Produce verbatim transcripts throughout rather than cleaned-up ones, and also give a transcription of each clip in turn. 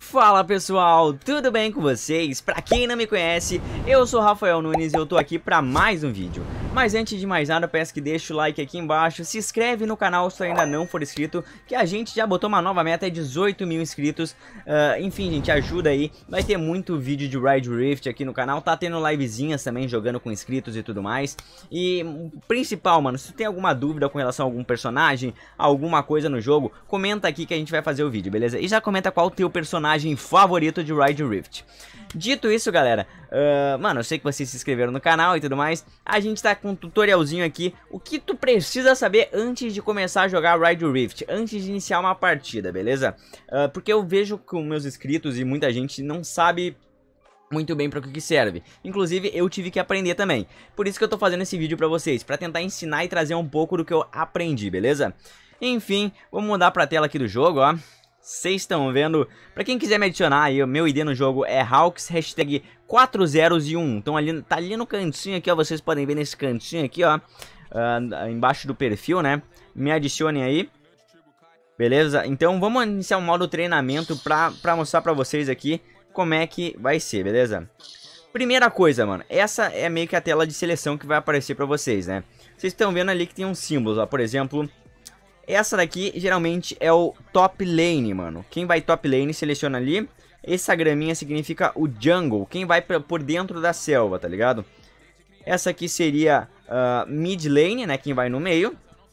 Fala pessoal, tudo bem com vocês? Pra quem não me conhece, eu sou Rafael Nunes e eu tô aqui pra mais um vídeo. Mas antes de mais nada, peço que deixe o like aqui embaixo, se inscreve no canal se ainda não for inscrito, que a gente já botou uma nova meta, é dezoito mil inscritos. uh, Enfim, gente, ajuda aí, vai ter muito vídeo de Wild Rift aqui no canal, tá tendo livezinhas também, jogando com inscritos e tudo mais. E o principal, mano, se tu tem alguma dúvida com relação a algum personagem, alguma coisa no jogo, comenta aqui que a gente vai fazer o vídeo, beleza? E já comenta qual o teu personagem favorito de Wild Rift. Dito isso, galera, uh, mano, eu sei que vocês se inscreveram no canal e tudo mais. A gente tá com um tutorialzinho aqui, o que tu precisa saber antes de começar a jogar Wild Rift, antes de iniciar uma partida, beleza? Uh, porque eu vejo que os meus inscritos e muita gente não sabe muito bem para o que serve. Inclusive, eu tive que aprender também. Por isso que eu tô fazendo esse vídeo pra vocês, pra tentar ensinar e trazer um pouco do que eu aprendi, beleza? Enfim, vamos mudar pra tela aqui do jogo, ó. Vocês estão vendo, pra quem quiser me adicionar aí, o meu I D no jogo é Hawks, hashtag quatro zeros e um. Então ali, tá ali no cantinho aqui, ó, vocês podem ver nesse cantinho aqui, ó, uh, embaixo do perfil, né? Me adicionem aí, beleza? Então vamos iniciar um modo treinamento pra, pra mostrar pra vocês aqui como é que vai ser, beleza? Primeira coisa, mano, essa é meio que a tela de seleção que vai aparecer pra vocês, né? Vocês estão vendo ali que tem uns símbolos, ó, por exemplo... Essa daqui geralmente é o top lane, mano. Quem vai top lane, seleciona ali. Essa graminha significa o jungle, quem vai por dentro da selva, tá ligado? Essa aqui seria uh, mid lane, né, quem vai no meio.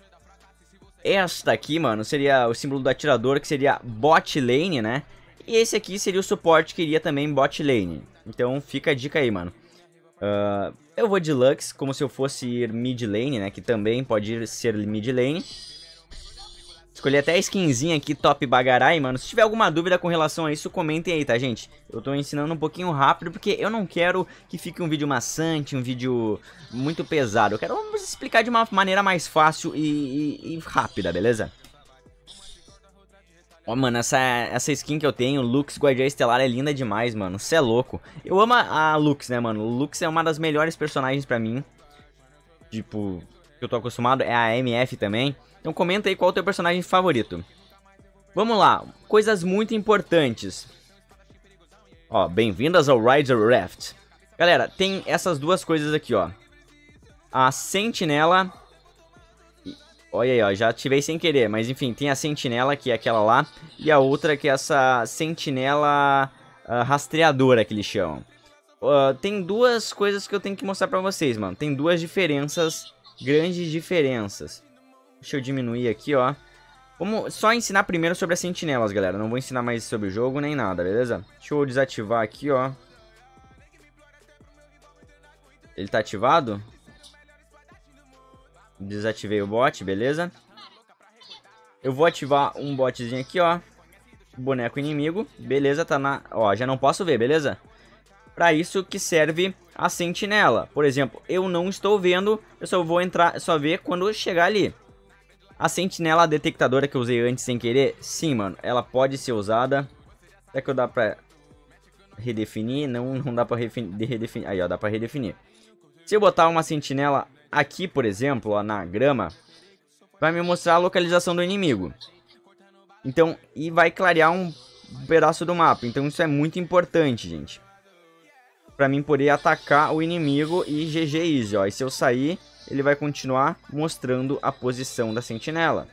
Esta aqui, mano, seria o símbolo do atirador, que seria bot lane, né? E esse aqui seria o suporte, que iria também bot lane. Então fica a dica aí, mano. Uh, eu vou de Lux, como se eu fosse ir mid lane, né, que também pode ir ser mid lane. Escolhi até a skinzinha aqui, top bagarai, mano. Se tiver alguma dúvida com relação a isso, comentem aí, tá, gente? Eu tô ensinando um pouquinho rápido, porque eu não quero que fique um vídeo maçante, um vídeo muito pesado. Eu quero explicar de uma maneira mais fácil e, e, e rápida, beleza? Ó, mano, essa, essa skin que eu tenho, Lux Guardiã Estelar, é linda demais, mano. Cê é louco. Eu amo a Lux, né, mano? Lux é uma das melhores personagens pra mim. Tipo, que eu tô acostumado, é a M F também. Então comenta aí qual é o teu personagem favorito. Vamos lá, coisas muito importantes. Ó, bem-vindas ao Rider Raft. Galera, tem essas duas coisas aqui, ó. A sentinela. Olha aí, ó, já ativei sem querer, mas enfim, tem a sentinela, que é aquela lá. E a outra que é essa sentinela uh, rastreadora, que eles chamam. Uh, tem duas coisas que eu tenho que mostrar pra vocês, mano. Tem duas diferenças, grandes diferenças. Deixa eu diminuir aqui, ó. Vamos só ensinar primeiro sobre as sentinelas, galera. Não vou ensinar mais sobre o jogo nem nada, beleza? Deixa eu desativar aqui, ó. Ele tá ativado? Desativei o bot, beleza? Eu vou ativar um botzinho aqui, ó. Boneco inimigo, beleza, tá na... Ó, já não posso ver, beleza? Pra isso que serve a sentinela. Por exemplo, eu não estou vendo, eu só vou entrar, só ver quando chegar ali. A sentinela detectadora que eu usei antes sem querer, sim, mano, ela pode ser usada. Será que eu dá pra redefinir? Não, não dá pra redefinir. Aí, ó, dá pra redefinir. Se eu botar uma sentinela aqui, por exemplo, ó, na grama, vai me mostrar a localização do inimigo. Então, e vai clarear um pedaço do mapa. Então isso é muito importante, gente. Pra mim poder atacar o inimigo e G G easy, ó. E se eu sair... ele vai continuar mostrando a posição da sentinela.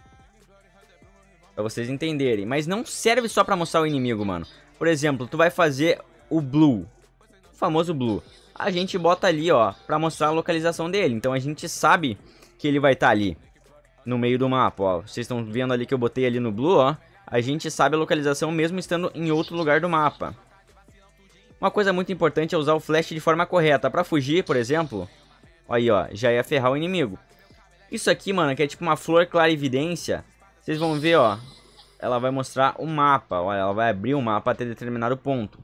Pra vocês entenderem. Mas não serve só pra mostrar o inimigo, mano. Por exemplo, tu vai fazer o blue. O famoso blue. A gente bota ali, ó, pra mostrar a localização dele. Então a gente sabe que ele vai estar tá ali, no meio do mapa, ó. Vocês estão vendo ali que eu botei ali no blue, ó. A gente sabe a localização mesmo estando em outro lugar do mapa. Uma coisa muito importante é usar o flash de forma correta. Pra fugir, por exemplo... Aí, ó, já ia ferrar o inimigo. Isso aqui, mano, que é tipo uma flor clarividência. Vocês vão ver, ó. Ela vai mostrar o mapa. Ó, ela vai abrir o mapa até determinado ponto.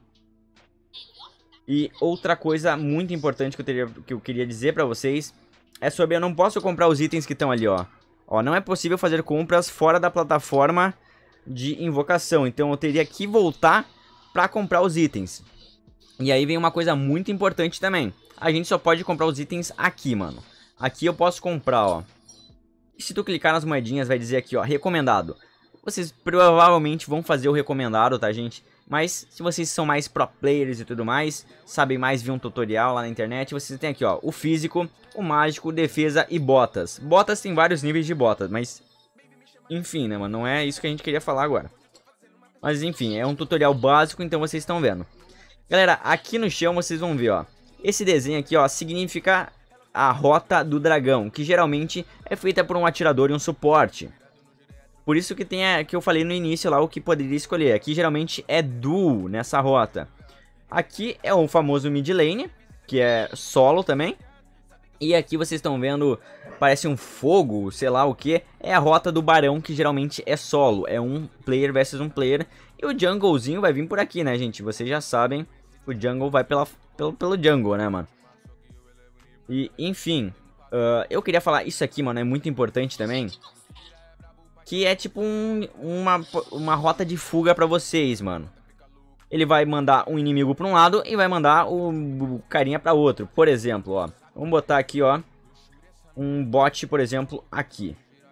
E outra coisa muito importante que eu, teria, que eu queria dizer pra vocês é sobre eu não posso comprar os itens que estão ali, ó. Ó, não é possível fazer compras fora da plataforma de invocação. Então eu teria que voltar pra comprar os itens. E aí vem uma coisa muito importante também. A gente só pode comprar os itens aqui, mano. Aqui eu posso comprar, ó. E se tu clicar nas moedinhas, vai dizer aqui, ó, recomendado. vocês provavelmente vão fazer o recomendado, tá, gente? Mas se vocês são mais pro players e tudo mais, sabem mais ver um tutorial lá na internet, vocês têm aqui, ó, o físico, o mágico, defesa e botas. Botas tem vários níveis de botas, mas enfim, né, mano, não é isso que a gente queria falar agora. Mas enfim, é um tutorial básico, então vocês estão vendo. Galera, aqui no chão vocês vão ver, ó, esse desenho aqui, ó, significa a rota do dragão, que geralmente é feita por um atirador e um suporte. Por isso que tem a, que eu falei no início lá o que poderia escolher. Aqui geralmente é duo nessa rota. Aqui é o famoso mid lane, que é solo também. E aqui vocês estão vendo, parece um fogo, sei lá o que. É a rota do barão, que geralmente é solo. É um player versus um player. E o junglezinho vai vir por aqui, né, gente? Vocês já sabem, o jungle vai pela, pelo, pelo jungle, né, mano? E, enfim, uh, eu queria falar isso aqui, mano, é muito importante também. Que é tipo um, uma, uma rota de fuga pra vocês, mano. Ele vai mandar um inimigo pra um lado e vai mandar o, o carinha pra outro. Por exemplo, ó. Vamos botar aqui, ó. Um bot, por exemplo, aqui.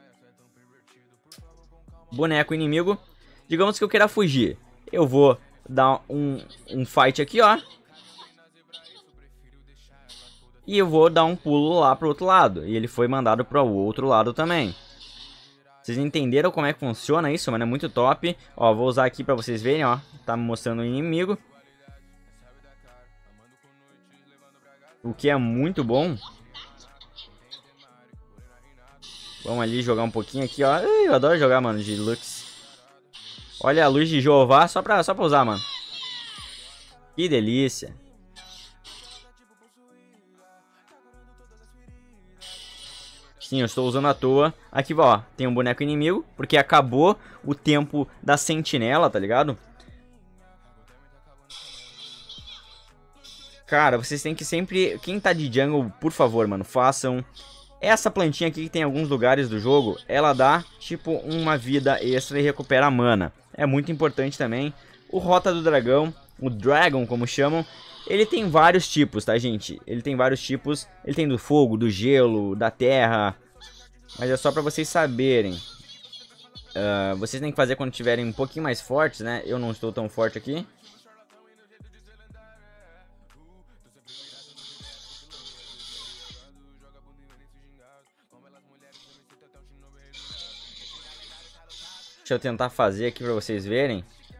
Boneco inimigo. Digamos que eu queira fugir. Eu vou dar um, um fight aqui, ó. E eu vou dar um pulo lá pro outro lado. E ele foi mandado pro outro lado também. Vocês entenderam como é que funciona isso, mano? É muito top. Ó, vou usar aqui pra vocês verem, ó. Tá me mostrando o inimigo. O que é muito bom. Vamos ali jogar um pouquinho aqui, ó. Eu adoro jogar, mano, de Lux. Olha a luz de Jeová, só pra, só pra usar, mano. Que delícia. Sim, eu estou usando à toa. Aqui, ó, tem um boneco inimigo, porque acabou o tempo da sentinela, tá ligado? Cara, vocês têm que sempre... Quem tá de jungle, por favor, mano, façam... Essa plantinha aqui que tem em alguns lugares do jogo, ela dá, tipo, uma vida extra e recupera a mana. É muito importante também. O Rota do Dragão, o Dragon, como chamam, ele tem vários tipos, tá, gente? Ele tem vários tipos. Ele tem do fogo, do gelo, da terra. Mas é só pra vocês saberem. Uh, vocês têm que fazer quando estiverem um pouquinho mais fortes, né? Eu não estou tão forte aqui. Deixa eu tentar fazer aqui pra vocês verem.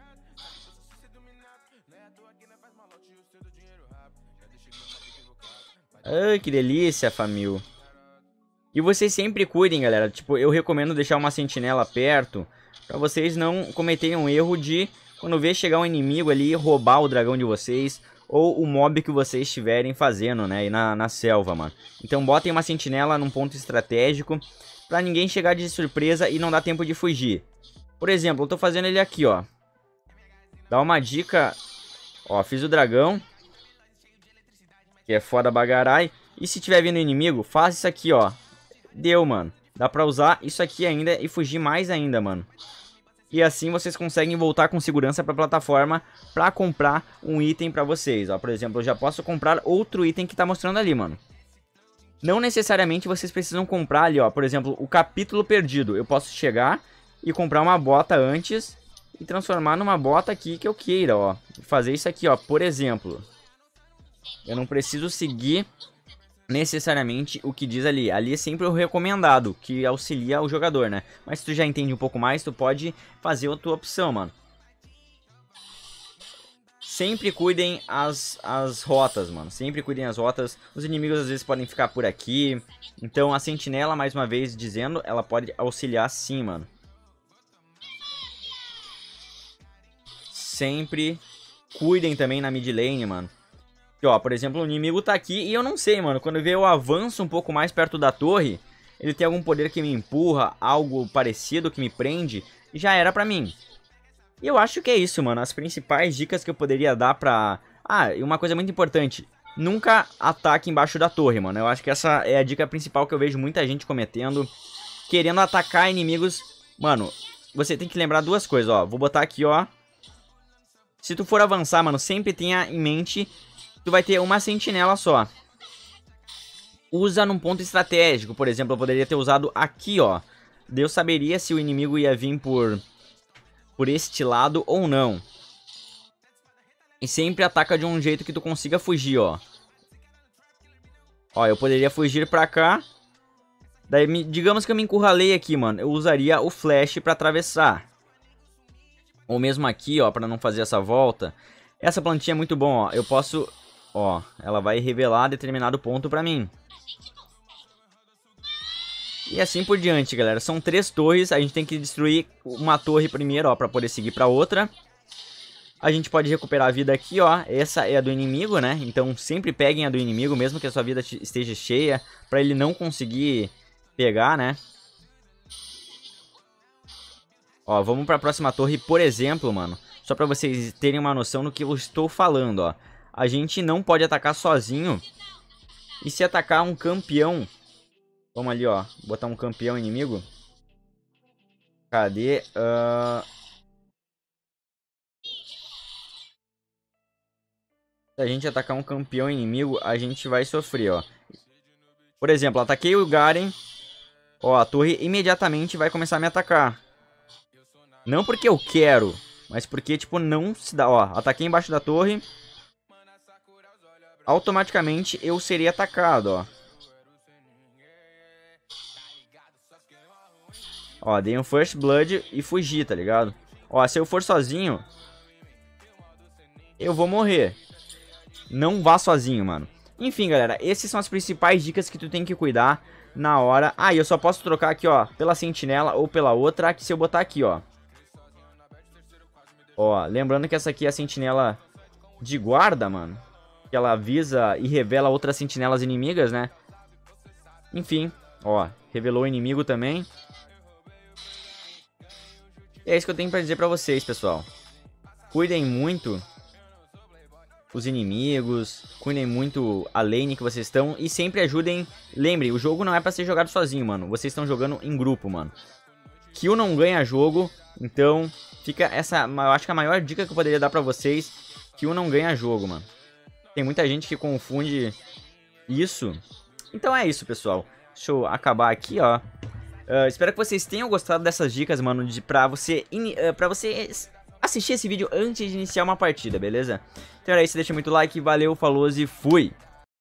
Ai, que delícia, família. E vocês sempre cuidem, galera. Tipo, eu recomendo deixar uma sentinela perto, pra vocês não cometerem um erro de, quando ver chegar um inimigo ali, roubar o dragão de vocês, ou o mob que vocês estiverem fazendo, né, aí na, na selva, mano. Então botem uma sentinela num ponto estratégico, pra ninguém chegar de surpresa e não dar tempo de fugir. Por exemplo, eu tô fazendo ele aqui, ó. Dá uma dica. Ó, fiz o dragão, que é foda bagarai. E se tiver vindo inimigo, faz isso aqui, ó. Deu, mano. Dá pra usar isso aqui ainda e fugir mais ainda, mano. E assim vocês conseguem voltar com segurança pra plataforma pra comprar um item pra vocês, ó. Por exemplo, eu já posso comprar outro item que tá mostrando ali, mano. Não necessariamente vocês precisam comprar ali, ó. Por exemplo, o capítulo perdido. Eu posso chegar e comprar uma bota antes e transformar numa bota aqui que eu queira, ó. Fazer isso aqui, ó, por exemplo. Eu não preciso seguir necessariamente o que diz ali. Ali é sempre o recomendado, que auxilia o jogador, né? Mas se tu já entende um pouco mais, tu pode fazer a tua opção, mano. Sempre cuidem as, as rotas, mano. Sempre cuidem as rotas. Os inimigos às vezes podem ficar por aqui. Então a sentinela, mais uma vez dizendo, ela pode auxiliar sim, mano. Sempre cuidem também na mid lane, mano. E, ó, por exemplo, o inimigo tá aqui e eu não sei, mano. Quando eu ver eu avanço um pouco mais perto da torre, ele tem algum poder que me empurra, algo parecido que me prende, já era pra mim. E eu acho que é isso, mano. As principais dicas que eu poderia dar pra... Ah, e uma coisa muito importante. Nunca ataque embaixo da torre, mano. Eu acho que essa é a dica principal que eu vejo muita gente cometendo. Querendo atacar inimigos. Mano, você tem que lembrar duas coisas, ó. Vou botar aqui, ó. Se tu for avançar, mano, sempre tenha em mente que tu vai ter uma sentinela só. Usa num ponto estratégico. Por exemplo, eu poderia ter usado aqui, ó. Deus saberia se o inimigo ia vir por por este lado ou não. E sempre ataca de um jeito que tu consiga fugir, ó. Ó, eu poderia fugir pra cá. Daí, me, digamos que eu me encurralei aqui, mano. Eu usaria o flash pra atravessar. Ou mesmo aqui, ó, pra não fazer essa volta. Essa plantinha é muito bom, ó. Eu posso... Ó, ela vai revelar determinado ponto pra mim. E assim por diante, galera. São três torres. A gente tem que destruir uma torre primeiro, ó, pra poder seguir pra outra. A gente pode recuperar a vida aqui, ó. Essa é a do inimigo, né? Então sempre peguem a do inimigo, mesmo que a sua vida esteja cheia, pra ele não conseguir pegar, né? Ó, vamos pra próxima torre, por exemplo, mano. Só pra vocês terem uma noção do que eu estou falando, ó. A gente não pode atacar sozinho. E se atacar um campeão... Vamos ali, ó. Botar um campeão inimigo. Cadê? Uh... Se a gente atacar um campeão inimigo, a gente vai sofrer, ó. Por exemplo, ataquei o Garen. Ó, a torre imediatamente vai começar a me atacar. Não porque eu quero, mas porque, tipo, não se dá. Ó, ataquei embaixo da torre. Automaticamente eu seria atacado, ó. Ó, dei um First Blood e fugi, tá ligado? Ó, se eu for sozinho, eu vou morrer. Não vá sozinho, mano. Enfim, galera, essas são as principais dicas que tu tem que cuidar na hora. Ah, e eu só posso trocar aqui, ó, pela sentinela ou pela outra, que se eu botar aqui, ó. Ó, lembrando que essa aqui é a sentinela de guarda, mano. Que ela avisa e revela outras sentinelas inimigas, né? Enfim, ó, revelou o inimigo também. E é isso que eu tenho pra dizer pra vocês, pessoal. Cuidem muito os inimigos, cuidem muito a lane que vocês estão e sempre ajudem. Lembre, o jogo não é pra ser jogado sozinho, mano. Vocês estão jogando em grupo, mano. Kill não ganha jogo, então fica essa, eu acho que a maior dica que eu poderia dar pra vocês, Kill não ganha jogo, mano. Tem muita gente que confunde isso. Então é isso, pessoal. Deixa eu acabar aqui, ó. Uh, espero que vocês tenham gostado dessas dicas, mano, de, pra, você, uh, pra você assistir esse vídeo antes de iniciar uma partida, beleza? Então era isso, deixa muito like, valeu, falou e fui!